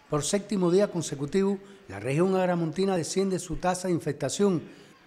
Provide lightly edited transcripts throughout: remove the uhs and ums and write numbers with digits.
Por séptimo día consecutivo, la región agramontina desciende su tasa de infectación,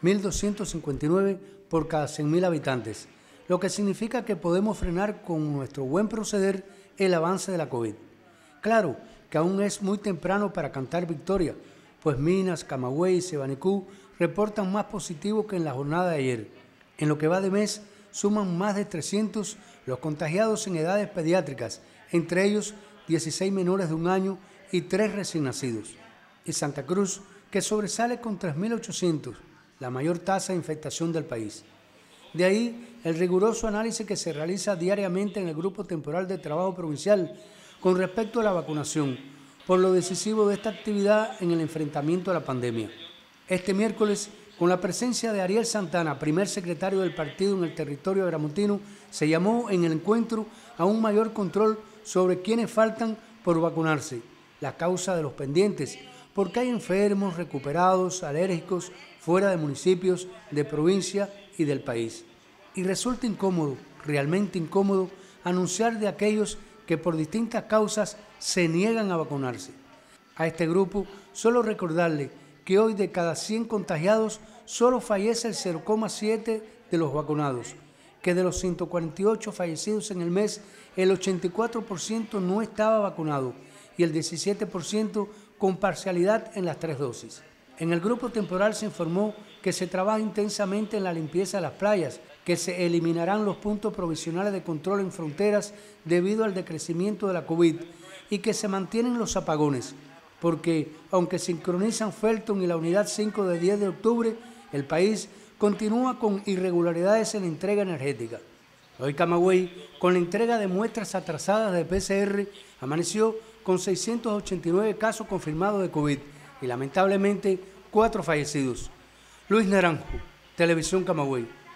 1.259 por cada 100.000 habitantes, lo que significa que podemos frenar con nuestro buen proceder el avance de la COVID. Claro que aún es muy temprano para cantar victoria, pues Minas, Camagüey y Sebanicú reportan más positivos que en la jornada de ayer. En lo que va de mes, suman más de 300 los contagiados en edades pediátricas, entre ellos 16 menores de 1 año y 3 recién nacidos. Y Santa Cruz, que sobresale con 3.800, la mayor tasa de infectación del país. De ahí el riguroso análisis que se realiza diariamente en el Grupo Temporal de Trabajo Provincial con respecto a la vacunación, por lo decisivo de esta actividad en el enfrentamiento a la pandemia. Este miércoles, con la presencia de Ariel Santana, primer secretario del partido en el territorio agramontino, se llamó en el encuentro a un mayor control sobre quienes faltan por vacunarse, la causa de los pendientes, porque hay enfermos, recuperados, alérgicos, fuera de municipios, de provincia y del país. Y resulta incómodo, realmente incómodo, anunciar de aquellos que por distintas causas se niegan a vacunarse. A este grupo solo recordarle que hoy de cada 100 contagiados solo fallece el 0,7 de los vacunados, que de los 148 fallecidos en el mes, el 84% no estaba vacunado y el 17% con parcialidad en las 3 dosis. En el grupo temporal se informó que se trabaja intensamente en la limpieza de las playas, que se eliminarán los puntos provisionales de control en fronteras debido al decrecimiento de la COVID y que se mantienen los apagones, porque aunque sincronizan Felton y la unidad 5 de 10 de octubre, el país continúa con irregularidades en la entrega energética. Hoy Camagüey, con la entrega de muestras atrasadas de PCR, amaneció con 689 casos confirmados de COVID y lamentablemente 4 fallecidos. Luis Naranjo, Televisión Camagüey.